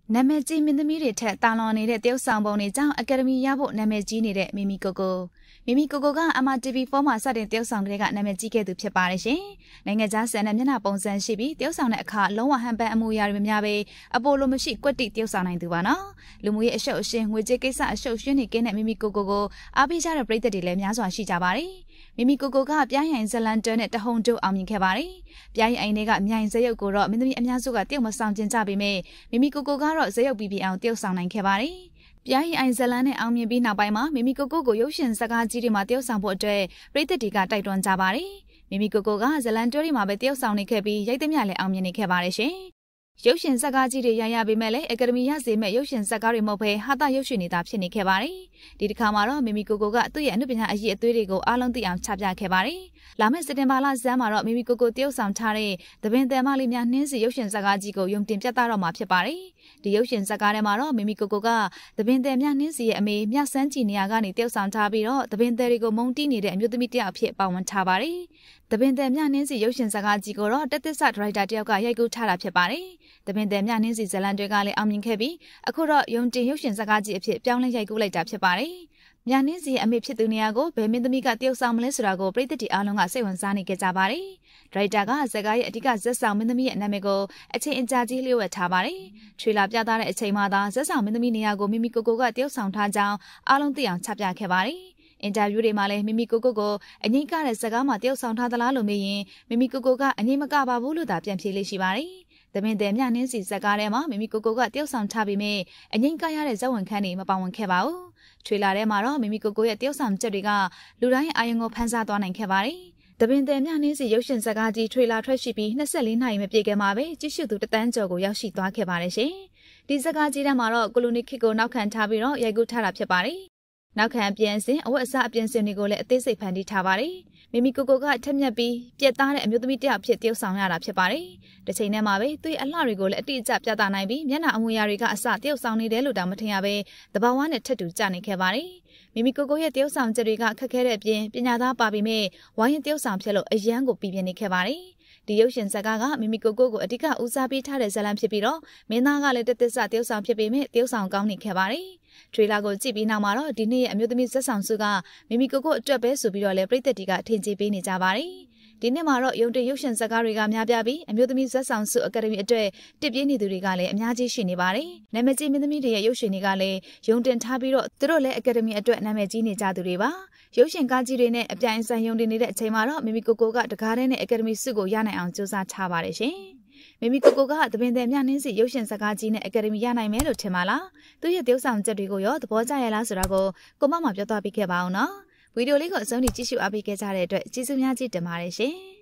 နာမည်ကြီးမင်းသမီးတွေထက်တာလွန်နေတဲ့တရုတ်ဆောင်ပုံတွေကြောင့်အကယ်ဒမီရဖို့နာမည်ကြီးနေတဲ့မီမီကိုကိုက MRTV4 မှာစတင်တရုတ်ဆောင်ကလေးကနာမည်ကြီးခဲ့သူဖြစ်ပါတယ်ရှင်။နိုင်ငံခြားဆန်တဲ့မျက်နှာပုံစံရှိပြီးတရုတ်ဆောင်တဲ့အခါလုံးဝဟန်ပန်အမူအရာတွေမများပဲအပိုလိုမရှိကွက်တိတရုတ်ဆောင်နိုင်သူပါနော်။လူမှုရေးအရှုပ်အရှင်းငွေကြေးကိစ္စအရှုပ်ရှင်းနေကင်းတဲ့မီမီကိုအားပေးကြတဲ့ပရိသတ်တွေလည်းများစွာရှိကြပါတယ်။မီမီကိုကပြိုင်ရိုင်ဇလန်တွဲနဲ့တဟုန်တိုးအောင်မြင်ခဲ့ပါတယ်။ပြိုင်ရိုင်တွေကမြိုင်ဇရုပ်ကိုတော့မင်းသမီးအများစုကတရုတ်မဆောင်ကျင်ကြပေမဲ့မီမီကိုကတော့ဇရုပ်ပြီးအောင်တရုတ်ဆောင်နိုင်ခဲ့ပါတယ်။ပြိုင်ရိုင်ဇလန်နဲ့အောင်မြင်ပြီးနောက်ပိုင်းမှာမီမီကိုကိုရုပ်ရှင်စကားကြီးတွေမှာတရုတ်ဆောင်ဖို့အတွက်ပရိသတ်တွေကတိုက်တွန်းကြပါတယ်။မီမီကိုကဇလန်တွဲတွေမှာပဲတရုတ်ဆောင်နေခဲ့ပြီးရိုက်သမျှလည်းအောင်မြင်နေခဲ့ပါတယ်ရှင်။ရုပ်ရှင်စကားကြီးတွေရပေမဲ့လည်းအကယ်ဒမီရစေမဲ့ရုပ်ရှင်စကားတွေမဟုတ်ဘဲဟာတာရုပ်ရှင်နေတာဖြစ်နေခဲ့ပါတယ်။ဒီတစ်ခါမှာတော့မီမီကိုကသူ့ရဲ့အနုပညာအရည်အသွေးတွေကိုအားလုံးသိအောင်ချပြခဲ့ပါတယ်။လာမယ့်စက်တင်ဘာလဆန်းမှာတော့မီမီကိုတရုတ်ဆောင်ထားတဲ့သပင်သံမလေးများနှင်းစီရုပ်ရှင်စကားကြီးကိုယုံတင်ပြသတော့မှာဖြစ်ပါတယ်။ဒီရုပ်ရှင်စကားထဲမှာတော့မီမီကိုကသပင်သံများနှင်းစီရဲ့အမေမြဆန်းကြည်နေရာကနေတရုတ်ဆောင်ထားပြီးတော့သပင်သံတွေကိုမုံတီးနေတဲ့အမျိုးသမီးတစ်ယောက်အဖြစ်ပါဝင်ထားပါတယ်။သပင်သံမြနှင်းစီရုပ်ရှင်စကားကြီးကိုတော့တက်သစ္စာဒရိုက်တာတယောက်ကရိုက်ကူးထားတာဖြစ်ပါတယ်။သပင်သံမြနှင်းစီဇလန်တွေကလည်းအောင်မြင်ခဲ့ပြီးအခုတော့ယုံတင်ရုပ်ရှင်စကားကြီးအဖြစ်ပြောင်းလဲရိုက်ကူးလိုက်တာဖြစ်ပါတယ်။မြနှင်းစီရဲ့အမေဖြစ်သူနေရာကိုဘယ်မင်းသမီးကတရုတ်ဆောင်မလဲဆိုတာကိုပရိသတ်တွေအားလုံးကစိတ်ဝင်စားနေကြကြပါတယ်။ဒရိုက်တာကဇက်ကားရဲ့အဓိကဇက်ဆောင်မင်းသမီးရဲ့နာမည်ကိုအချိန်အကြာကြီးလျှို့ဝှက်ထားပါတယ်။ထရီလာပြသတဲ့အချိန်မှသာဇက်ဆောင်မင်းသမီးနေရာကိုမီမီကိုကတရုတ်ဆောင်ထားကြောင်းအားလုံးသိအောင်ချပြခဲ့ပါတယ်။အင်တာဗျူးတွေမှာလည်းမီမီကိုအငိမ့်ကတဲ့စကားမှာတရုတ်ဆောင်ထားသလားလို့မေးရင်မီမီကိုကအငိမ့်မကပါဘူးလို့သာပြန်ဖြေလေးရှိပါတယ်။သမင်တဲ့မြနှင်းစီစကားထဲမှာမီမီကိုကတရုတ်ဆောင်ထားပြီးမြအငိမ့်ကရတဲ့ဇက်ဝင်ခန်းတွေမပါဝင်ခဲ့ပါဘူး။ထွေလာထဲမှာတော့မီမီကိုရဲ့တရုတ်ဆောင်ချက်တွေကလူတိုင်းအာရုံကိုဖန်ဆားသွားနိုင်ခဲ့ပါတယ်။တပင်တဲ့မြနှင်းစီရုပ်ရှင်စကားကြီးထွေလာထွက်ရှိပြီး24နာရီမပြည့်ခင်မှာပဲကြည့်ရှုသူတန်းကျော်ကိုရောက်ရှိသွားခဲ့ပါတယ်ရှင်။ဒီစကားကြီးထဲမှာတော့ကိုလိုနီခစ်ကိုနောက်ခံထားပြီးတော့ရိုက်ကူးထားတာဖြစ်ပါတယ်။နောက်ခံအပြင်စင်အဝတ်အစားအပြင်စင်တွေကိုလည်းအသေးစိတ်ဖန်တီးထားပါတယ်။မီမီကိုကထက်မြက်ပြီးပြက်သားတဲ့အမျိုးသမီးတစ်ယောက်ဖြစ်တရုတ်ဆောင်ရတာဖြစ်ပါတယ်။တစ်ချိန်တည်းမှာပဲသူ့ရဲ့အလှတွေကိုလည်းအတိအကျပြသနိုင်ပြီးမျက်နှာအမူအရာတွေကအစတရုတ်ဆောင်နေတယ်လို့တောင်မထင်ရပဲတဘာဝနဲ့ထက်တူကျနေခဲ့ပါတယ်။မီမီကိုရဲ့တရုတ်ဆောင်ချက်တွေကခက်ခဲတဲ့အပြင်ပညာသားပါပြီးမြဲဝိုင်းရင်တရုတ်ဆောင်ဖြစ်လို့အရန်ကိုပြပြနေခဲ့ပါတယ်။ဒီရုပ်ရှင်ဇာတ်ကားကမီမီကိုအဓိကဦးစားပေးထားတဲ့ဇာတ်လမ်းဖြစ်ပြီးတော့မင်းသားကလည်းတက်ဆတရုတ်ဆောင်ဖြစ်ပေမဲ့တရုတ်ဆောင်ကောင်းနေခဲ့ပါတယ်။ထရီလာကိုကြည့်ပြီးနောက်မှာတော့ဒီနေ့ရဲ့အမျိုးသမီးဇက်ဆောင်စုကမီမီကိုအတွက်ပဲဆိုပြီးတော့လည်းပရိသတ်တွေကထင်ကြေးပေးနေကြပါတယ်။ဒီနေ့မှာတော့ရုံတင်ရုပ်ရှင်ဇာတ်ကားတွေကများပြားပြီးအမျိုးသမီးဇက်ဆောင်စုအကယ်ဒမီအတွက်တစ်ပြေးနေသူတွေကလည်းအများကြီးရှိနေပါတယ်။နာမည်ကြီးမင်းသမီးတွေရဲ့ရုပ်ရှင်တွေကလည်းရုံတင်ထားပြီးတော့သူတို့လည်းအကယ်ဒမီအတွက်နာမည်ကြီးနေကြသူတွေပါ။ရုပ်ရှင်ကားကြီးတွေနဲ့အပြိုင်အဆိုင်ရုံတင်နေတဲ့အချိန်မှာတော့မီမီကိုကတကားတဲ့နဲ့အကယ်ဒမီစုကိုရနိုင်အောင်ကြိုးစားထားပါတယ်ရှင်။မီမီကိုကသပင်တဲ့မြနှင်းစီရုပ်ရှင်စကားကြီးနဲ့အကယ်ဒမီရနိုင်မယ်လို့ထင်ပါလား။သူ့ရဲ့တရုတ်ဆောင်ချက်တွေကိုရောသဘောကျရလားဆိုတာကိုမပြောသွားပေးခဲ့ပါအောင်နော်။ဗီဒီယိုလေးကိုအဆုံးထိကြည့်ရှုအားပေးခဲ့ကြတဲ့အတွက်ကျေးဇူးများကြီးတင်ပါတယ်ရှင်။